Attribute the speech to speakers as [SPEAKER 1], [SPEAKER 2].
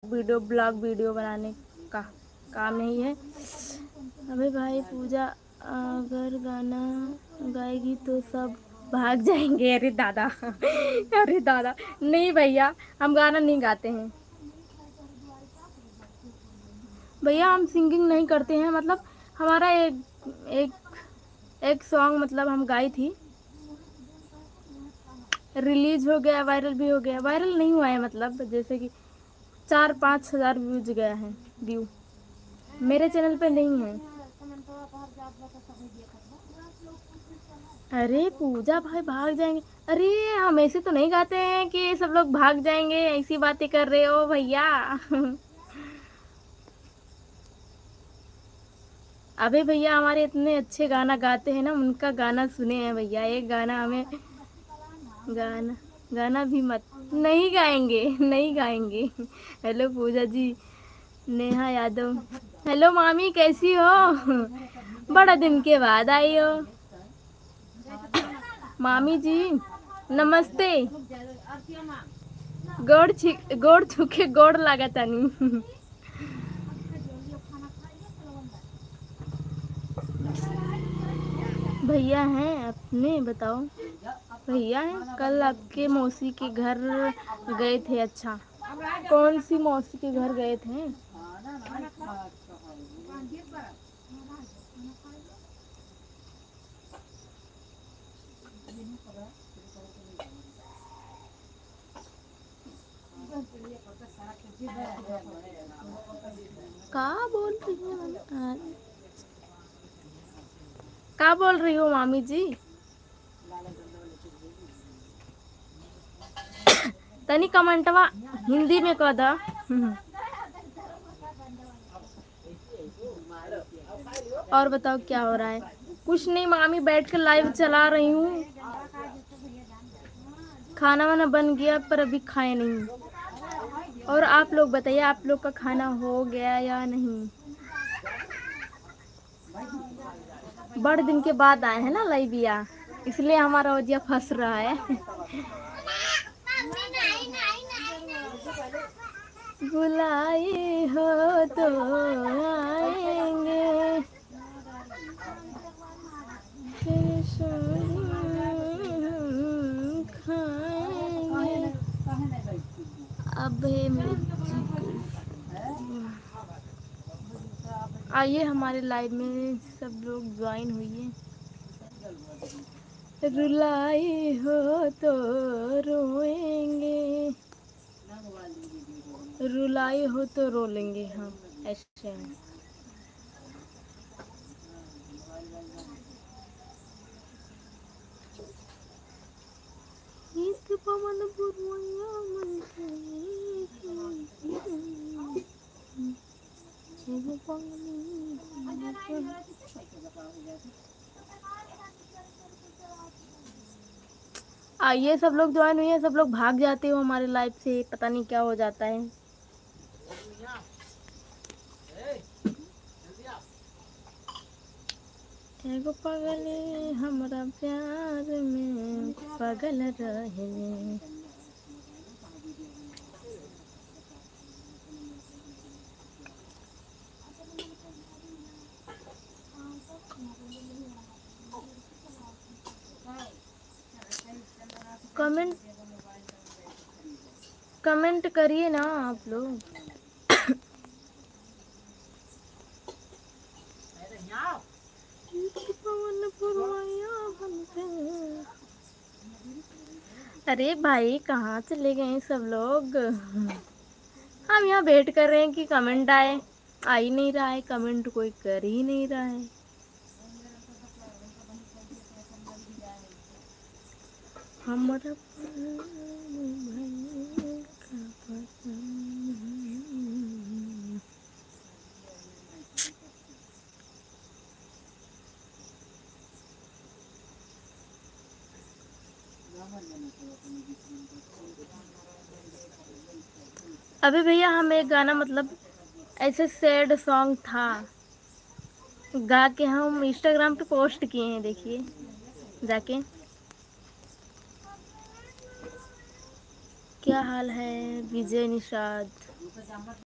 [SPEAKER 1] Blog video बनाने का काम नहीं है। अबे भाई पूजा अगर गाना गाएगी तो सब भाग जाएंगे। अरे दादा अरे दादा, नहीं भैया, हम गाना नहीं गाते हैं भैया, हम सिंगिंग नहीं करते हैं। मतलब हमारा एक एक सॉन्ग मतलब हम गाई थी, रिलीज हो गया, वायरल भी हो गया। वायरल नहीं हुआ है, मतलब जैसे कि 4-5 हज़ार व्यूज गया है। व्यू मेरे चैनल पे नहीं है। अरे पूजा भाई भाग जाएंगे। अरे हम ऐसे तो नहीं गाते हैं कि सब लोग भाग जाएंगे, ऐसी बातें कर रहे हो भैया अबे भैया, हमारे इतने अच्छे गाना गाते हैं ना, उनका गाना सुने हैं भैया। एक गाना हमें गाना गाना भी मत, नहीं गाएंगे नहीं गाएंगे। हेलो पूजा जी, नेहा यादव। हेलो मामी, कैसी हो? बड़ा दिन के बाद आई हो मामी जी। नमस्ते। गोड़ छुके गोड़ लागतानी भैया हैं अपने, बताओ। भैया हैं, कल आपके मौसी के घर गए थे। अच्छा, कौन सी मौसी के घर गए थे? का बोल रही है मम्मी? का बोल रही हो मामी जी? तनी कमेंटवा हिंदी में कह दा। और बताओ क्या हो रहा है? कुछ नहीं मामी, बैठ कर लाइव चला रही हूँ। खाना वाना बन गया पर अभी खाए नहीं। और आप लोग बताइए, आप लोग का खाना हो गया या नहीं? बड़े दिन के बाद आए हैं ना लाइविया, इसलिए हमारा वजिया फंस रहा है बुलाए हो तो आएंगे, तेरे खाएंगे। अब आइए हमारे लाइव में सब लोग ज्वाइन हुई। रुलाई हो तो रोएंगे, रुलाई हो तो रो लेंगे। हाँ, ऐसे है। एक पवन पुरवैया मन आइए सब लोग ज्वाइन हुई है। सब लोग भाग जाते हो हमारे लाइव से, पता नहीं क्या हो जाता है। एगो पगले हमरा प्यार में पगल रहे। कमेंट कमेंट करिए ना आप लोग। अरे भाई, कहाँ चले गए सब लोग? हम यहाँ वेट कर रहे हैं कि कमेंट आए, आ ही नहीं रहा है कमेंट, कोई कर ही नहीं रहा है। हमारा अभी भैया, हम एक गाना मतलब ऐसे सैड सॉन्ग था, गा के हम इंस्टाग्राम पे पोस्ट किए हैं, देखिए जाके। क्या हाल है विजय निषाद?